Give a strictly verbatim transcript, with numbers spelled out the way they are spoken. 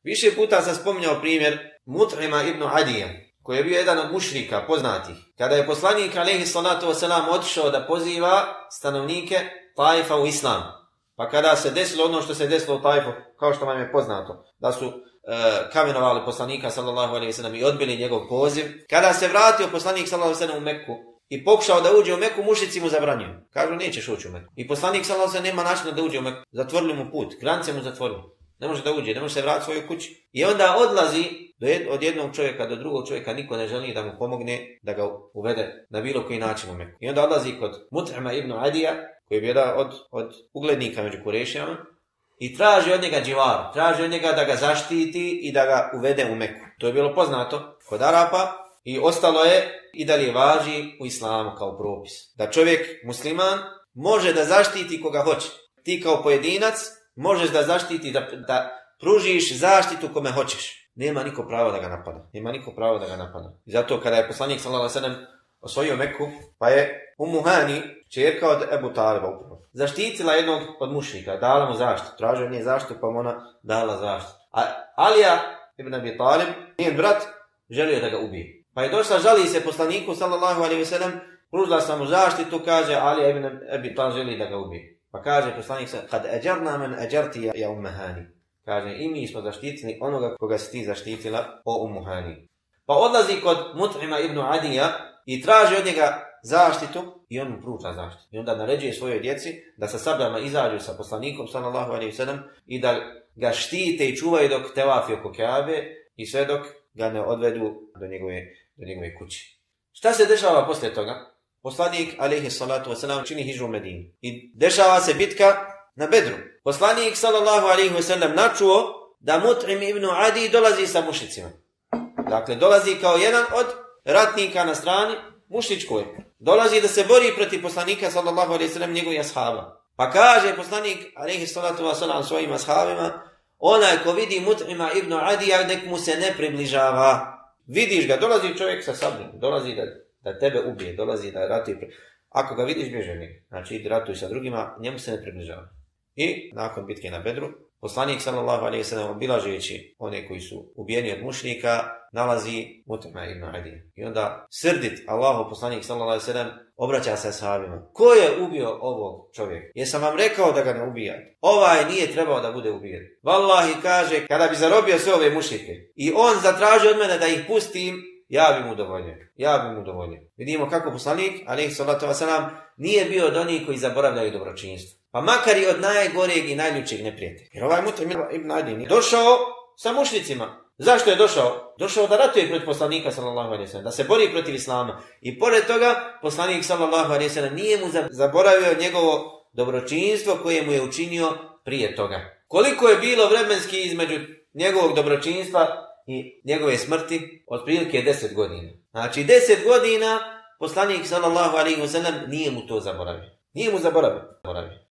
Više puta sam spominjao primjer Mut'ima ibn Adija, koji je bio jedan od mušrika poznatih. Kada je poslanik alejhi salatu vesselam otišao da poziva stanovnike Taifa u islam. Pa kada se desilo ono što se desilo u Taifu, kao što vam je poznato, da su e, kamenovali poslanika sallallahu alejhi ve sellem i odbili njegov poziv. Kada se vratio poslanik sallallahu alejhi ve sellem u Meku i pokušao da uđe u Meku, mušrici mu zabranjuju. Kažu, nećeš ući u Meku. I poslanik sallallahu alejhi ve sellem nema načina da uđe u Meku. Zatvorili mu put, granice mu zatvorili. Ne može da uđe, ne može se vratiti svojoj kući. I onda odlazi do jed, od jednog čovjeka do drugog čovjeka, niko ne želi da mu pomogne, da ga uvede na bilo koji način u Meku. I onda odlazi kod Mut'ima ibn Adija, koji je bio jedan od, od uglednika među Kurešijama, i traži od njega dživar, traži od njega da ga zaštiti i da ga uvede u Meku. To je bilo poznato kod Arapa i ostalo je i dalje važi u islamu kao propis. Da čovjek, musliman, može da zaštiti koga hoće. Ti kao pojedinac možeš da zaštiti, da, da pružiš zaštitu kome hoćeš. Nema niko pravo da ga napada. Nema niko pravo da ga napada. I zato kada je poslanik sallallahu alejhi ve sellem osvojio Meku, pa je Ummu Hani, ćerka od Ebu Taliba upravo, zaštitila jednog od mušrika, dala mu zaštitu. Tražio nije zaštitu, pa mu ona dala zaštitu. A Alija ibn Abi Talib, njen brat, želio da ga ubije. Pa je došla, žali se poslaniku sallallahu alejhi ve sellem, pružila sam mu zaštitu, kaže Alija ibn Abi Talib želi da ga ubije. Pa kaže poslanik sallallahu kad ajarna men ajarti ja Ummu Hani. Kaže, i mi smo zaštitili onoga koga si ti zaštitila, o Ummu Hani. Pa odlazi kod Mut'ima ibn Adija i traži od njega zaštitu i on mu pruža zaštitu. I onda naređuje svojoj djeci da sa sabljama izađu sa poslanikom sallallahu alejhi ve sellem i da ga štite i čuvaju dok tevafi oko Kabe i sve dok ga ne odvedu do njegove, do njegove kući. Šta se dešava poslije toga? Poslanik alejhi salatu vesselam čini hidžru u Medinu i dešava se bitka na Bedru. Poslanik sallallahu alejhi ve sellem načuo da Mut'im ibn Adi dolazi sa mušicima. Dakle, dolazi kao jedan od ratnika na strani mušličkoj. Dolazi da se bori protiv poslanika sallallahu alejhi ve sellem njegovih ashaba. Pa kaže poslanik alejhi salatu vesselam svojim ashabima, onaj ko vidi Mut'ima ibn Adija, nek mu se ne približava. Vidiš ga, dolazi čovjek sa sabljom, dolazi da, da tebe ubije, dolazi da ratuje. Ako ga vidiš, bježi od njega. Znači, ratuj sa drugima, njemu se ne približava. I nakon bitke na Bedru, poslanik sallallahu alejhi ve sellem obilažujući one koji su ubijeni od mušnika, nalazi Mut'ima ibn Adija. I onda srdit Allahu poslanik sallallahu alejhi ve sellem obraća se ashabima. Ko je ubio ovog čovjeka? Jesam vam rekao da ga ne ubijate? Ovaj nije trebao da bude ubijen. Wallahi, kaže, kada bi zarobio sve ove mušnike i on zatraži od mene da ih pustim, ja bi mu dovolio. Ja bi mu dovolio. Vidimo kako poslanik alejhi salatu vesselam nije bio od onih koji zaboravljaju dobročinstvo. Pa makar i od najgoreg i najljučeg neprijatelja. Jer ovaj Mut'im ibn Adi nije došao sa mušnicima. Zašto je došao? Došao da ratuje protiv poslanika sallallahu alejhi ve sellem, da se bori protiv islama. I pored toga, poslanik sallallahu alejhi ve sellem nije mu zaboravio njegovo dobročinstvo koje mu je učinio prije toga. Koliko je bilo vremenski između njegovog dobročinstva i njegove smrti? Otprilike deset godina. Znači deset godina poslanik sallallahu alejhi ve sellem nije mu to zaboravio. Nije mu zaboravio.